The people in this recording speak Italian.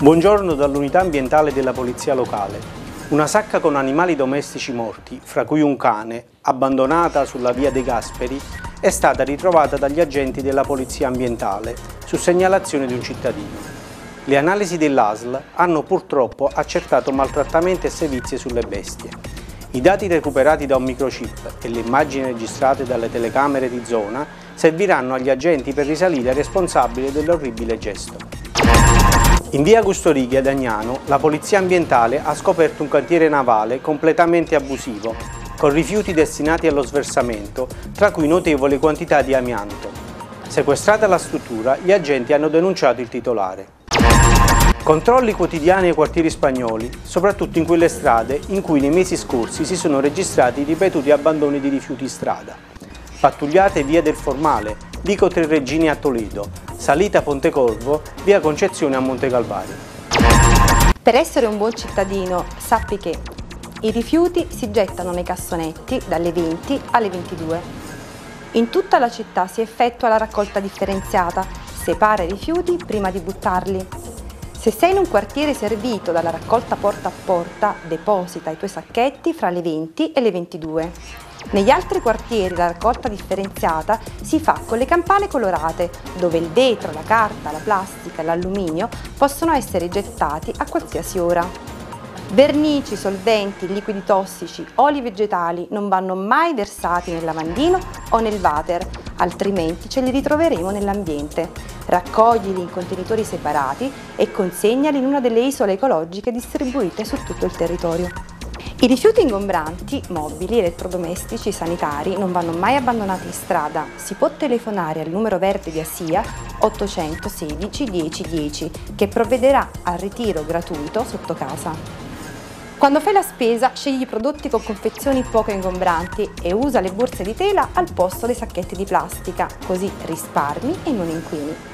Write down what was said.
Buongiorno dall'unità ambientale della Polizia Locale. Una sacca con animali domestici morti, fra cui un cane, abbandonata sulla via dei Gasperi, è stata ritrovata dagli agenti della Polizia Ambientale su segnalazione di un cittadino. Le analisi dell'ASL hanno purtroppo accertato maltrattamenti e sevizie sulle bestie. I dati recuperati da un microchip e le immagini registrate dalle telecamere di zona serviranno agli agenti per risalire ai responsabili dell'orribile gesto. In via Augusto Righi ad Agnano, la Polizia Ambientale ha scoperto un cantiere navale completamente abusivo, con rifiuti destinati allo sversamento, tra cui notevoli quantità di amianto. Sequestrata la struttura, gli agenti hanno denunciato il titolare. Controlli quotidiani ai quartieri spagnoli, soprattutto in quelle strade in cui nei mesi scorsi si sono registrati ripetuti abbandoni di rifiuti in strada. Pattugliate via del Formale, Vico Tre Regine a Toledo, salita Pontecorvo, via Concezione a Montegalvario. Per essere un buon cittadino, sappi che i rifiuti si gettano nei cassonetti dalle 20 alle 22. In tutta la città si effettua la raccolta differenziata, separa i rifiuti prima di buttarli. Se sei in un quartiere servito dalla raccolta porta a porta, deposita i tuoi sacchetti fra le 20 e le 22. Negli altri quartieri la raccolta differenziata si fa con le campane colorate, dove il vetro, la carta, la plastica e l'alluminio possono essere gettati a qualsiasi ora. Vernici, solventi, liquidi tossici, oli vegetali non vanno mai versati nel lavandino o nel water, altrimenti ce li ritroveremo nell'ambiente. Raccoglili in contenitori separati e consegnali in una delle isole ecologiche distribuite su tutto il territorio. I rifiuti ingombranti, mobili, elettrodomestici, sanitari non vanno mai abbandonati in strada. Si può telefonare al numero verde di ASIA 816 10 10 che provvederà al ritiro gratuito sotto casa. Quando fai la spesa, scegli prodotti con confezioni poco ingombranti e usa le borse di tela al posto dei sacchetti di plastica, così risparmi e non inquini.